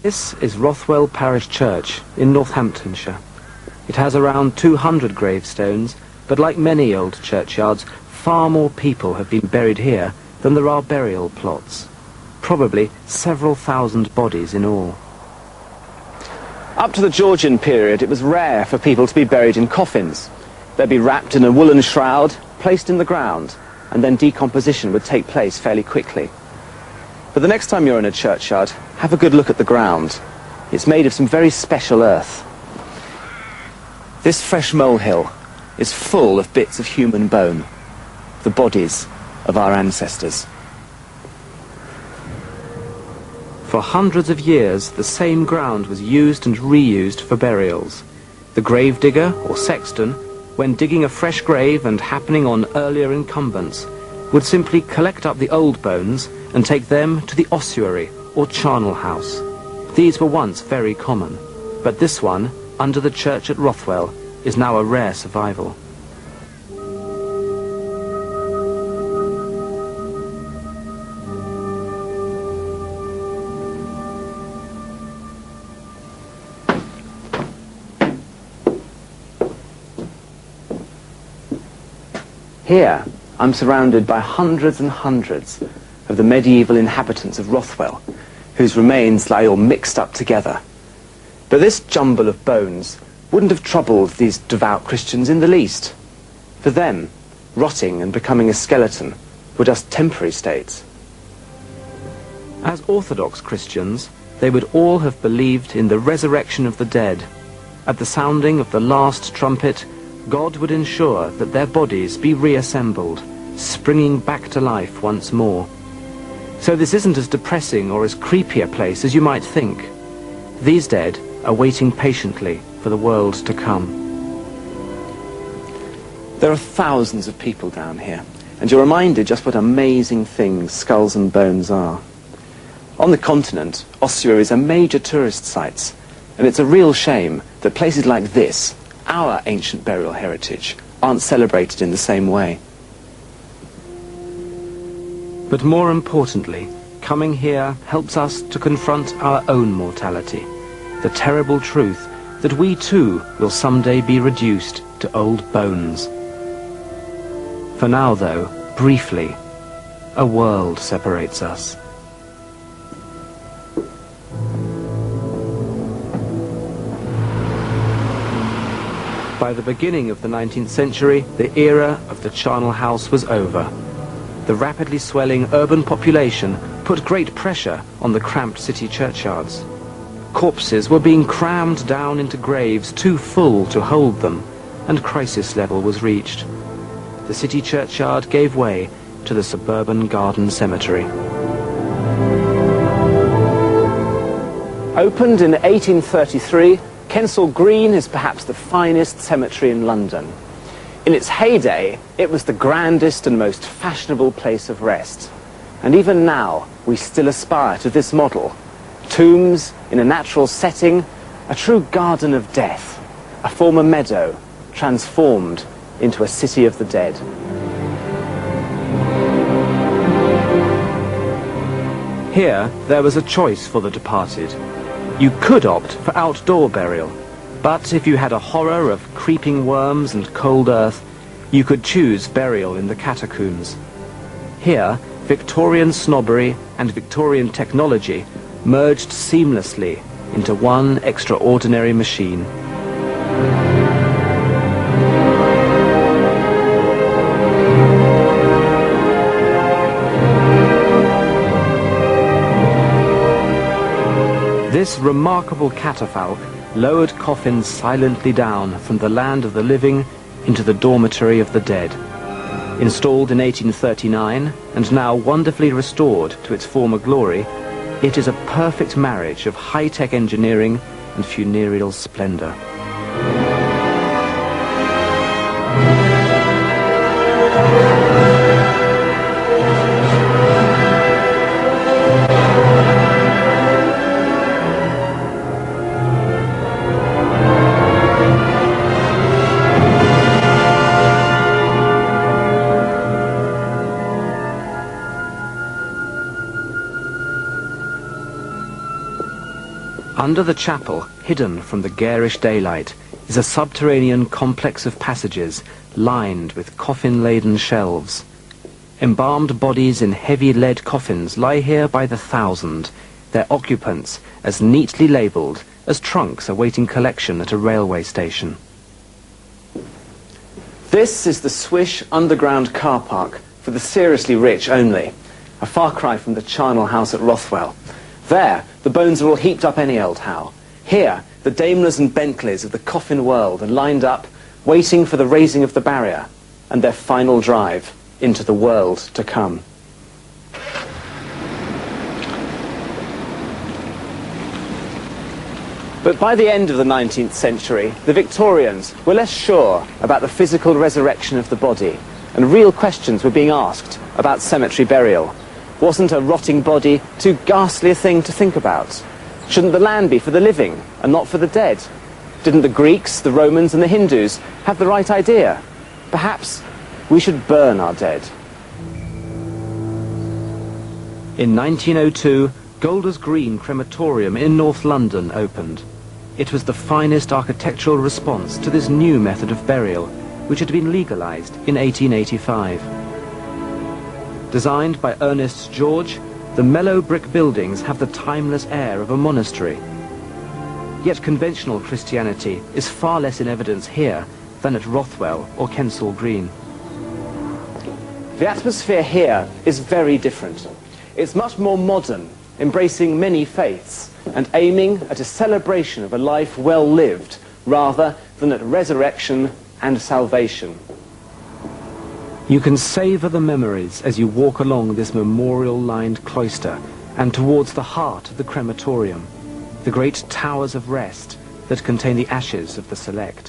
This is Rothwell Parish Church in Northamptonshire. It has around 200 gravestones, but like many old churchyards, far more people have been buried here than there are burial plots. Probably several thousand bodies in all. Up to the Georgian period, it was rare for people to be buried in coffins. They'd be wrapped in a woolen shroud, placed in the ground, and then decomposition would take place fairly quickly. But the next time you're in a churchyard, have a good look at the ground. It's made of some very special earth. This fresh molehill is full of bits of human bone, the bodies of our ancestors. For hundreds of years, the same ground was used and reused for burials. The gravedigger, or sexton, when digging a fresh grave and happening on earlier incumbents, would simply collect up the old bones and take them to the ossuary, or charnel house. These were once very common, but this one, under the church at Rothwell, is now a rare survival. Here, I'm surrounded by hundreds and hundreds of the medieval inhabitants of Rothwell, whose remains lie all mixed up together. But this jumble of bones wouldn't have troubled these devout Christians in the least. For them, rotting and becoming a skeleton were just temporary states. As Orthodox Christians, they would all have believed in the resurrection of the dead. At the sounding of the last trumpet, God would ensure that their bodies be reassembled, springing back to life once more. So this isn't as depressing or as creepy a place as you might think. These dead are waiting patiently for the world to come. There are thousands of people down here, and you're reminded just what amazing things skulls and bones are. On the continent, ossuaries are major tourist sites, and it's a real shame that places like this, our ancient burial heritage, aren't celebrated in the same way. But more importantly, coming here helps us to confront our own mortality, the terrible truth that we too will someday be reduced to old bones. For now, though, briefly, a world separates us. By the beginning of the 19th century, the era of the charnel house was over. The rapidly swelling urban population put great pressure on the cramped city churchyards. Corpses were being crammed down into graves too full to hold them, and crisis level was reached. The city churchyard gave way to the suburban garden cemetery. Opened in 1833, Kensal Green is perhaps the finest cemetery in London. In its heyday, it was the grandest and most fashionable place of rest. And even now, we still aspire to this model. Tombs in a natural setting, a true garden of death, a former meadow transformed into a city of the dead. Here, there was a choice for the departed. You could opt for outdoor burial, but if you had a horror of creeping worms and cold earth, you could choose burial in the catacombs. Here, Victorian snobbery and Victorian technology merged seamlessly into one extraordinary machine. This remarkable catafalque lowered coffins silently down from the land of the living into the dormitory of the dead. Installed in 1839 and now wonderfully restored to its former glory, it is a perfect marriage of high-tech engineering and funereal splendor. Under the chapel, hidden from the garish daylight, is a subterranean complex of passages lined with coffin-laden shelves. Embalmed bodies in heavy lead coffins lie here by the thousand, their occupants as neatly labelled as trunks awaiting collection at a railway station. This is the Swish underground car park for the seriously rich only, a far cry from the charnel house at Rothwell. There, the bones are all heaped up any old how. Here, the Daimlers and Bentleys of the coffin world are lined up, waiting for the raising of the barrier and their final drive into the world to come. But by the end of the 19th century, the Victorians were less sure about the physical resurrection of the body, and real questions were being asked about cemetery burial. Wasn't a rotting body too ghastly a thing to think about? Shouldn't the land be for the living and not for the dead? Didn't the Greeks, the Romans and the Hindus have the right idea? Perhaps we should burn our dead. In 1902, Golders Green Crematorium in North London opened. It was the finest architectural response to this new method of burial, which had been legalized in 1885. Designed by Ernest George, the mellow brick buildings have the timeless air of a monastery. Yet conventional Christianity is far less in evidence here than at Rothwell or Kensal Green. The atmosphere here is very different. It's much more modern, embracing many faiths, and aiming at a celebration of a life well lived, rather than at resurrection and salvation. You can savour the memories as you walk along this memorial-lined cloister and towards the heart of the crematorium, the great towers of rest that contain the ashes of the select.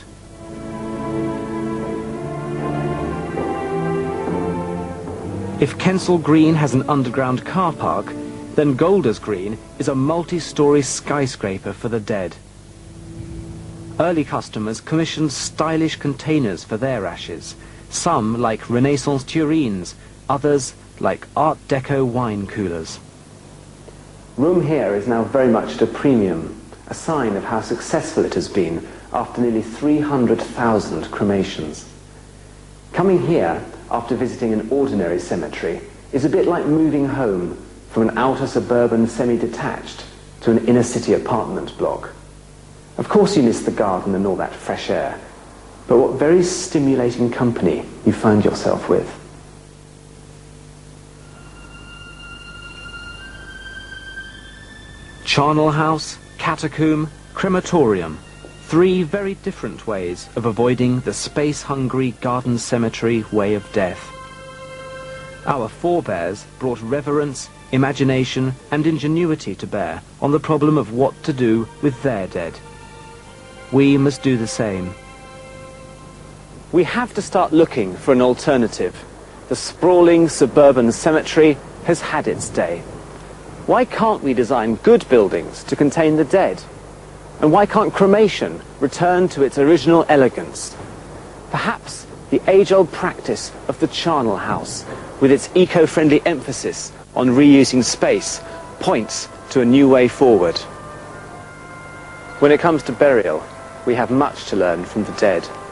If Kensal Green has an underground car park, then Golders Green is a multi-storey skyscraper for the dead. Early customers commissioned stylish containers for their ashes, some like Renaissance tureens, others like Art Deco wine coolers. Room here is now very much at a premium, a sign of how successful it has been after nearly 300,000 cremations. Coming here after visiting an ordinary cemetery is a bit like moving home from an outer suburban semi-detached to an inner-city apartment block. Of course you miss the garden and all that fresh air, but what very stimulating company you find yourself with. Charnel house, catacomb, crematorium. Three very different ways of avoiding the space-hungry garden cemetery way of death. Our forebears brought reverence, imagination and ingenuity to bear on the problem of what to do with their dead. We must do the same. We have to start looking for an alternative. The sprawling suburban cemetery has had its day. Why can't we design good buildings to contain the dead? And why can't cremation return to its original elegance? Perhaps the age-old practice of the charnel house, with its eco-friendly emphasis on reusing space, points to a new way forward. When it comes to burial, we have much to learn from the dead.